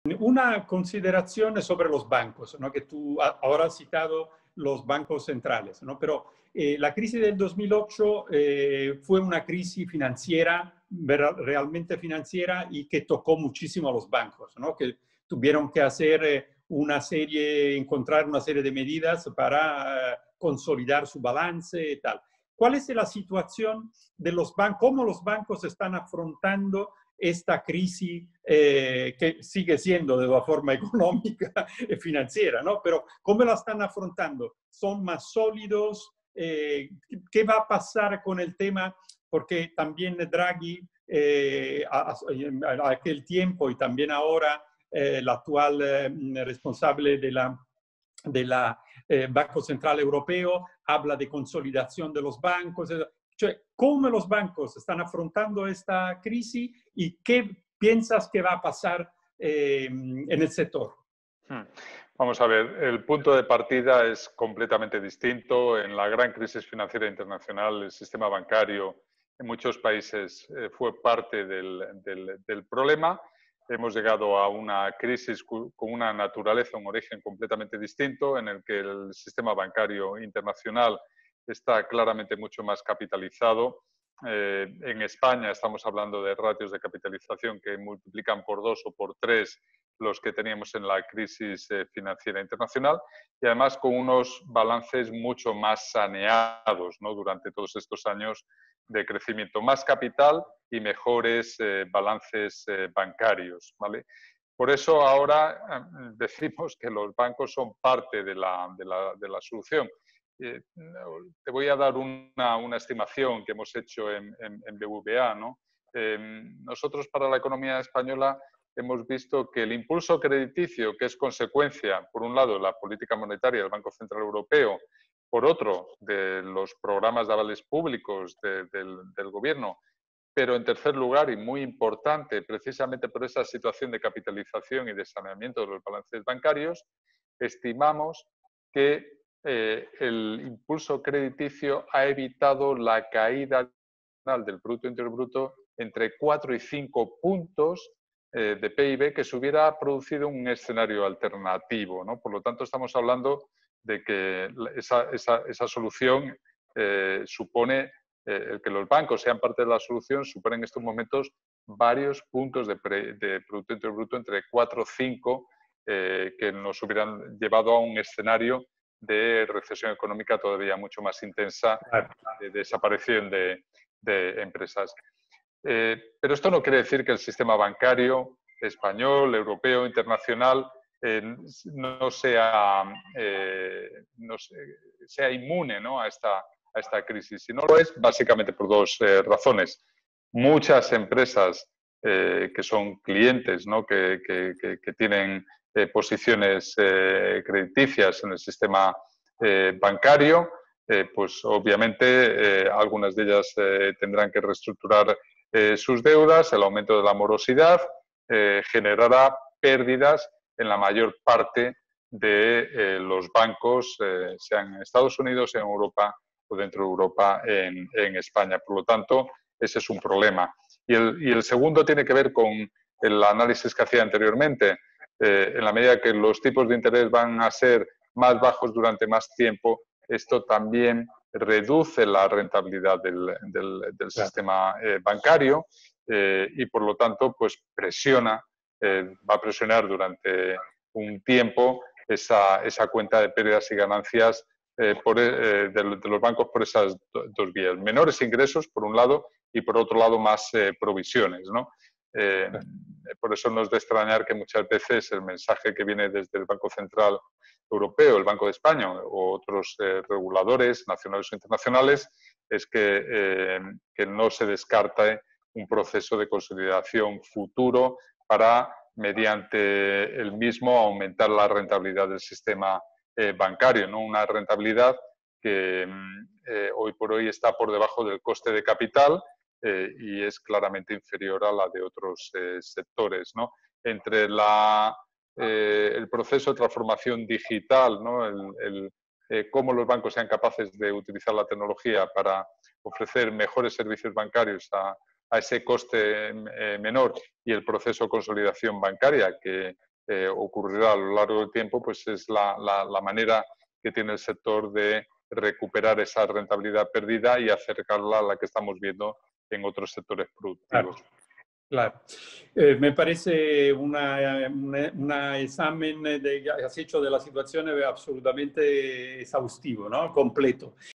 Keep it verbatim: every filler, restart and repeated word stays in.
Una consideración sobre los bancos, ¿no? Que tú ahora has citado los bancos centrales, ¿no? Pero eh, la crisis del dos mil ocho eh, fue una crisis financiera, realmente financiera, y que tocó muchísimo a los bancos, ¿no? Que tuvieron que hacer eh, una serie, encontrar una serie de medidas para eh, consolidar su balance y tal. ¿Cuál es la situación de los bancos? ¿Cómo los bancos están afrontando esta crisis eh, que sigue siendo de la forma económica y financiera, ¿no? Pero ¿cómo la están afrontando? ¿Son más sólidos? Eh, ¿Qué va a pasar con el tema? Porque también Draghi, eh, a, a, a aquel tiempo y también ahora, eh, el actual eh, responsable de la del eh, Banco Central Europeo, habla de consolidación de los bancos. Cioè, ¿cómo los bancos están afrontando esta crisis y qué piensas que va a pasar eh, en el sector? Vamos a ver, el punto de partida es completamente distinto. En la gran crisis financiera internacional, el sistema bancario en muchos países eh, fue parte del, del, del problema. Hemos llegado a una crisis con una naturaleza, un origen completamente distinto, en el que el sistema bancario internacional está claramente mucho más capitalizado. Eh, en España estamos hablando de ratios de capitalización que multiplican por dos o por tres los que teníamos en la crisis eh, financiera internacional, y además con unos balances mucho más saneados, ¿no? Durante todos estos años de crecimiento, más capital y mejores eh, balances eh, bancarios, ¿vale? Por eso ahora eh, decimos que los bancos son parte de la, de la, de la solución. Eh, te voy a dar una, una estimación que hemos hecho en, en, en B B V A, ¿no? Eh, nosotros para la economía española hemos visto que el impulso crediticio, que es consecuencia, por un lado, de la política monetaria del Banco Central Europeo, por otro, de los programas de avales públicos de, del, del gobierno, pero en tercer lugar, y muy importante, precisamente por esa situación de capitalización y de saneamiento de los balances bancarios, estimamos que eh, el impulso crediticio ha evitado la caída del Producto Interior Bruto entre cuatro y cinco puntos eh, de P I B que se hubiera producido un escenario alternativo, ¿no? Por lo tanto, estamos hablando de que esa, esa, esa solución eh, supone, eh, el que los bancos sean parte de la solución, supone en estos momentos varios puntos de, pre, de Producto Interior Bruto entre cuatro o cinco eh, que nos hubieran llevado a un escenario de recesión económica todavía mucho más intensa, de desaparición de, de empresas. Eh, pero esto no quiere decir que el sistema bancario español, europeo, internacional eh, no, sea, eh, no sea inmune, ¿no? a, esta, a esta crisis. Y no lo es básicamente por dos eh, razones. Muchas empresas eh, que son clientes, ¿no? que, que, que, que tienen eh, posiciones eh, crediticias en el sistema eh, bancario, eh, pues obviamente eh, algunas de ellas eh, tendrán que reestructurar eh, sus deudas, el aumento de la morosidad eh, generará pérdidas en la mayor parte de eh, los bancos, eh, sean en Estados Unidos, en Europa o dentro de Europa, en, en España. Por lo tanto, ese es un problema. Y el, y el segundo tiene que ver con el análisis que hacía anteriormente. Eh, en la medida que los tipos de interés van a ser más bajos durante más tiempo, esto también reduce la rentabilidad del, del, del sistema eh, bancario eh, y, por lo tanto, pues presiona, eh, va a presionar durante un tiempo esa, esa cuenta de pérdidas y ganancias eh, por, eh, de, de los bancos por esas do, dos vías. Menores ingresos, por un lado, y por otro lado, más eh, provisiones, ¿no? Eh, por eso no es de extrañar que muchas veces el mensaje que viene desde el Banco Central Europeo, el Banco de España o otros eh, reguladores nacionales o internacionales es que, eh, que no se descarta un proceso de consolidación futuro para, mediante el mismo, aumentar la rentabilidad del sistema eh, bancario, ¿no? Una rentabilidad que eh, hoy por hoy está por debajo del coste de capital eh, y es claramente inferior a la de otros eh, sectores, ¿no? Entre la Eh, el proceso de transformación digital, ¿no? el, el, eh, cómo los bancos sean capaces de utilizar la tecnología para ofrecer mejores servicios bancarios a, a ese coste eh, menor y el proceso de consolidación bancaria que, eh, ocurrirá a lo largo del tiempo, pues es la, la, la manera que tiene el sector de recuperar esa rentabilidad perdida y acercarla a la que estamos viendo en otros sectores productivos. Claro. Claro. Eh, me parece una, una, una examen de, has hecho de la situación absolutamente exhaustivo, ¿no? Completo.